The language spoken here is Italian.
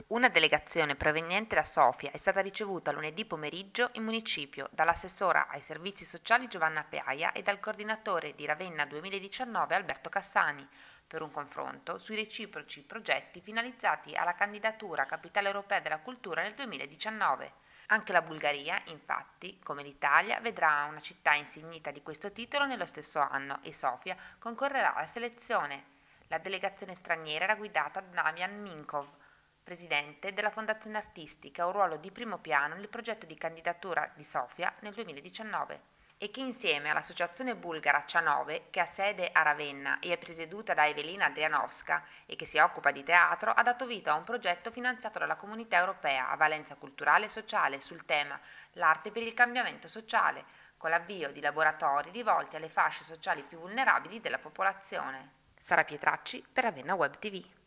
Una delegazione proveniente da Sofia è stata ricevuta lunedì pomeriggio in municipio dall'assessora ai servizi sociali Giovanna Peaia e dal coordinatore di Ravenna 2019 Alberto Cassani per un confronto sui reciproci progetti finalizzati alla candidatura a Capitale Europea della Cultura nel 2019. Anche la Bulgaria, infatti, come l'Italia, vedrà una città insignita di questo titolo nello stesso anno e Sofia concorrerà alla selezione. La delegazione straniera era guidata da Damian Minkov, presidente della Fondazione Artistica, un ruolo di primo piano nel progetto di candidatura di Sofia nel 2019 e che insieme all'associazione bulgara Cianove, che ha sede a Ravenna e è presieduta da Evelina Adrianovska e che si occupa di teatro, ha dato vita a un progetto finanziato dalla Comunità Europea a valenza culturale e sociale sul tema L'arte per il cambiamento sociale, con l'avvio di laboratori rivolti alle fasce sociali più vulnerabili della popolazione. Sara Pietracci per Ravenna Web TV.